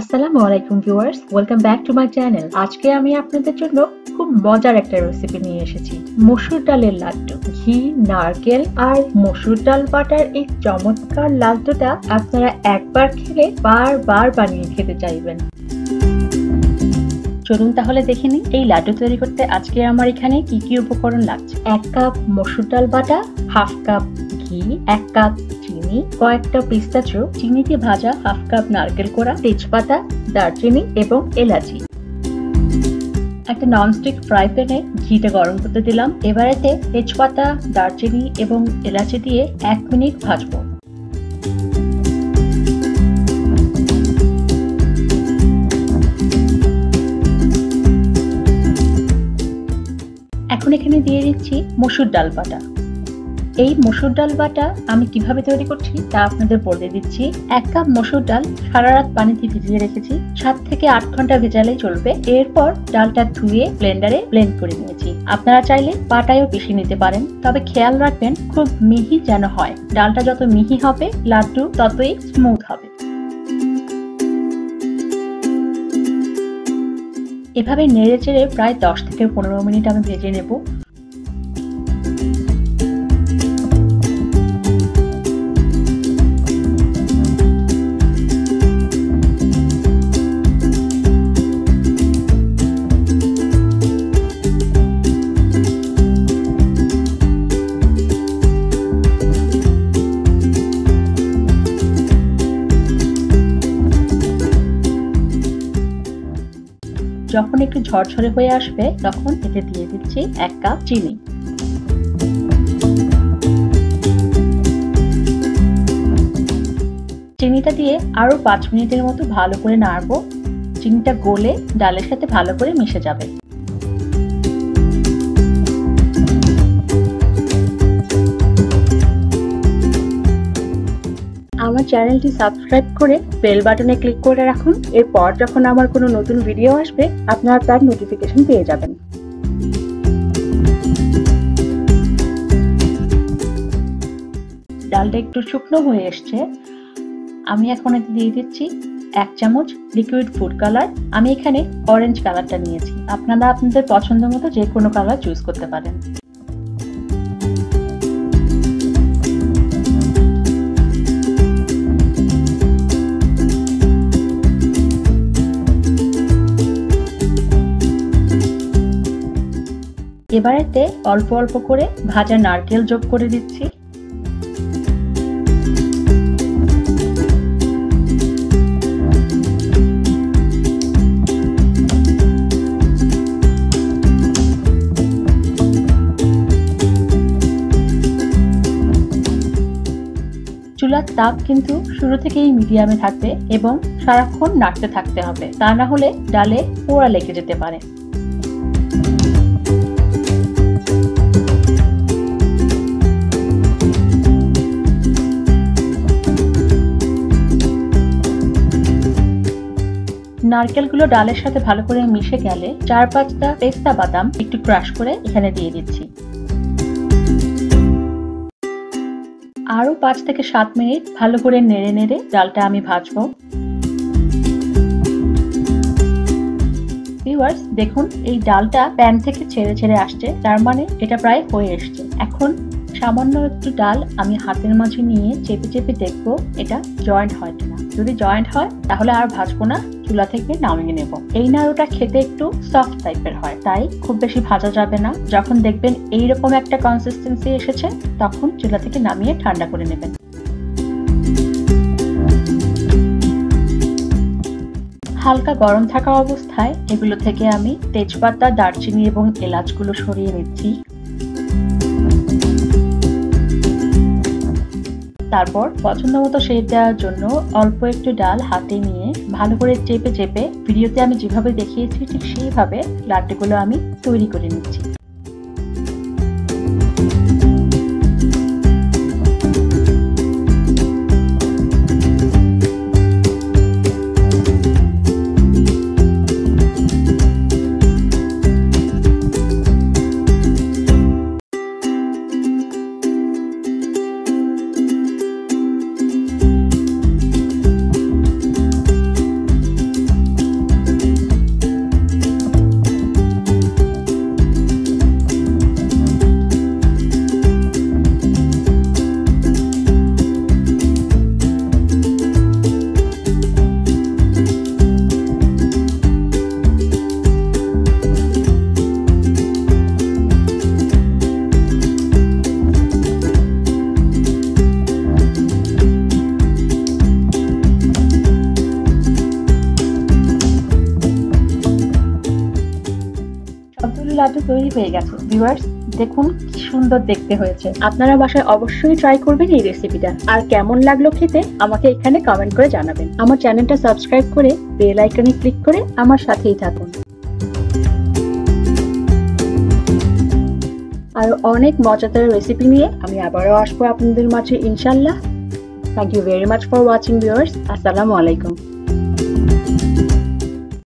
আসসালামু আলাইকুম viewers, welcome back to my channel. আজকে আমি আপনাদের জন্য খুব মজার একটা রেসিপি নিয়ে এসেছি, মসুর ডালের লাড্ডু। ঘি, নারকেল আর মসুর ডাল বাটার এই চমৎকার লাড্ডুটা আপনারা একবার খেলে বারবার বানিয়ে খেতে চাইবেন। চলুন তাহলে দেখে নিই এই লাড্ডু তৈরি করতে আজকে আমার এখানে কি কি উপকরণ লাগছে। 1 কাপ মসুর ডাল বাটা, হাফ কাপ ঘি, 1 কাপ চিনি, কয়েকটা পিস্তাচিও, চিনিতে ভাজা, হাফ কাপ নারকেল কোড়া, তেজপাতা, দারচিনি এবং এলাচি। একটা ননস্টিক ফ্রাই প্যানে ঘিটা গরম করতে দিলাম। এবারেতে তেজপাতা, দারচিনি এবং এলাচি দিয়ে 1 মিনিট ভাজবো। এখন এখানে দিয়ে দিচ্ছি মসুর ডাল বাটা। এই মসুর ডাল বাটা আমি কিভাবে তৈরি করছি তা আপনাদের বলে দিচ্ছি। 1 কাপ মসুর ডাল সারা রাত পানিতে ভিজিয়ে রেখেছি। 7 থেকে 8 ঘন্টা ভেজালেই চলবে। এরপর ডালটা ধুয়ে ব্লেন্ডারে ব্লেন্ড করে নিয়েছি। আপনারা চাইলে পাটায়ও পিষে নিতে পারেন, তবে খেয়াল রাখবেন খুব মিহি যেন হয়। ডালটা যত মিহি হবে লাড্ডু ততই স্মুথ হবে। এভাবে নেড়ে চেড়ে প্রায় 10 থেকে 15 মিনিট আমি ভেজে নেব। যখন একটু ঝরঝরে হয়ে আসবে তখন এতে দিয়ে দিচ্ছি 1 কাপ চিনি। চিনিটা দিয়ে আরো 5 মিনিটের মতো ভালো করে নাড়বো। চিনিটা গলে ডালের সাথে ভালো করে মিশে যাবে। আমার চ্যানেলটি সাবস্ক্রাইব করে বেল বাটনে ক্লিক করে রাখুন। এরপর যখন আমার কোনো নতুন ভিডিও আসবে আপনারা তার নোটিফিকেশন পেয়ে যাবেন। ডালটা একটু শুকনো হয়ে এসছে। আমি এখন এতে দিয়ে দিচ্ছি 1 চামচ লিকুইড ফুড কালার। আমি এখানে অরেঞ্জ কালারটা নিয়েছি। আপনারা আপনাদের পছন্দ মতো যে কোনো কালার চুজ করতে পারেন। এবারেতে অল্প অল্প করে ভাজা নারকেল যোগ করে দিচ্ছি। চুলার তাপ কিন্তু শুরু থেকেই মিডিয়ামে থাকবে এবং সারাক্ষণ নাড়তে থাকতে হবে, তা না হলে ডালে পোড়া লেগে যেতে পারে। নারকেলগুলো ডালের সাথে ভালো করে মিশে গেলে 4-5টা পেস্তা বাদাম একটু ক্রাশ করে এখানে দিয়ে দিচ্ছি। আরো 5 থেকে 7 মিনিট ভালো করে নেড়ে নেড়ে ডালটা আমি ভাজবো। ভিউয়ার্স দেখুন এই ডালটা প্যান থেকে ছেড়ে ছেড়ে আসছে, তার মানে এটা প্রায় হয়ে এসছে। এখন সামান্য একটু ডাল আমি হাতের মাঝে নিয়ে চেপে চেপে দেখবো এটা জয়েন্ট হয় কিনা। যদি জয়েন্ট হয় তাহলে আর ভাজবো না, চুলা থেকে নামিয়ে নেব। এই নাড়ুটা খেতে একটু সফট টাইপের হয়, তাই খুব বেশি ভাজা যাবে না। যখন দেখবেন এইরকম একটা কনসিস্টেন্সি এসেছে তখন চুলা থেকে নামিয়ে ঠান্ডা করে নেবেন। হালকা গরম থাকা অবস্থায় এগুলো থেকে আমি তেজপাতা, দারচিনি এবং এলাচগুলো সরিয়ে নিচ্ছি। তারপর পছন্দ মতো শেপ দেওয়ার জন্য অল্প একটু ডাল হাতে নিয়ে ভালো করে চেপে চেপে ভিডিওতে আমি যেভাবে দেখিয়েছি ঠিক সেইভাবে লাড্ডুগুলো আমি তৈরি করে নিচ্ছি। লাড্ডু তৈরি হয়ে গেছে। ভিউয়ার্স, দেখুন কি সুন্দর দেখতে হয়েছে। আপনারা বাসায় অবশ্যই ট্রাই করবেন এই রেসিপিটা। আর কেমন লাগলো খেতে আমাকে এখানে কমেন্ট করে জানাবেন। আমার চ্যানেলটা সাবস্ক্রাইব করে বেল আইকনে ক্লিক করে আমার সাথেই থাকুন। আর অনেক মজাদার রেসিপি নিয়ে আমি আবারও আসবো আপনাদের মাঝে ইনশাল্লাহ। Thank you very much for watching, viewers. Assalamu alaikum.